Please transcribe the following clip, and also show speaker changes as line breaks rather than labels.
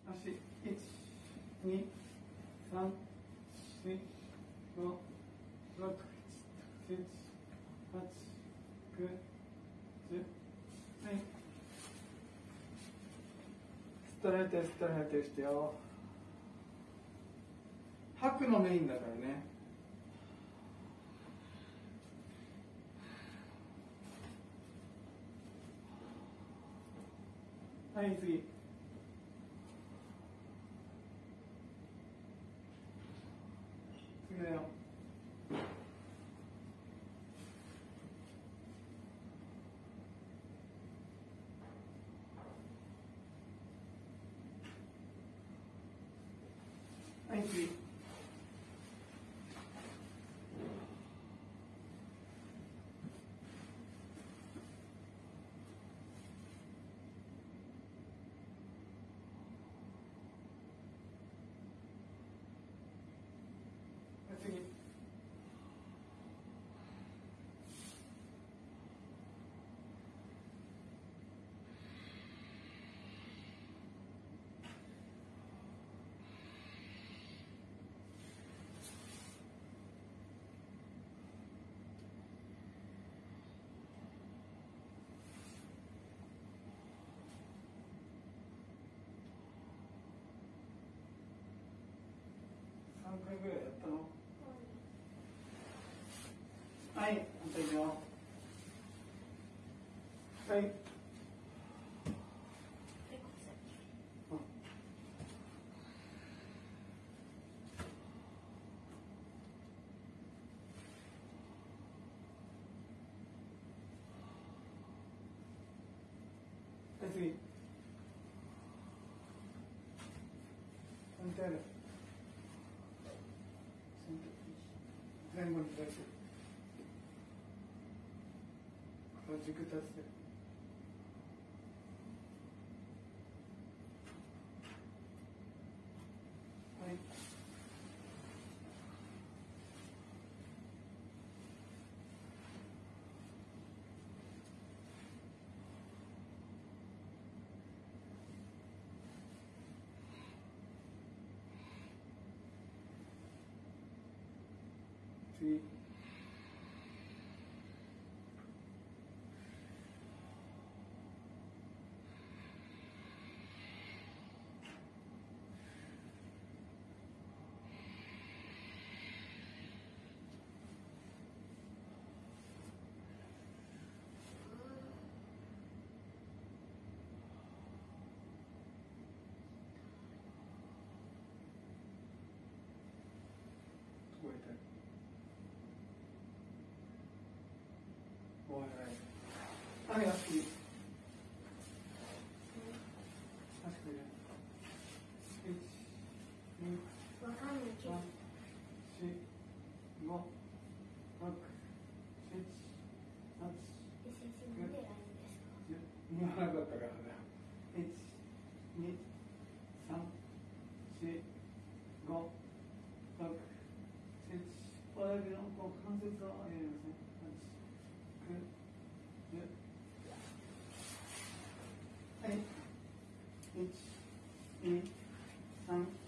足、1、2、3、4、5、6、7、8、9、10。はい。ストレートストレートしてよ。吐くのメインだからね。はい、次。次だよ。はい、次。次。3回ぐらいやったの？はい、またいくよ。はい。はい、次。3回ある。前後に出して。軸立つで。はい。次。ここ痛い。おいはい。はい、足首。足首ね。1、2、
わかんないけど。
3、4、5、6、7、8、
先生、なんで偉いんですか？
言わなかったからだ。1、2、3、4、5、6、7、親指のこう関節を入れますね。8、9、10。はい。1、2、3、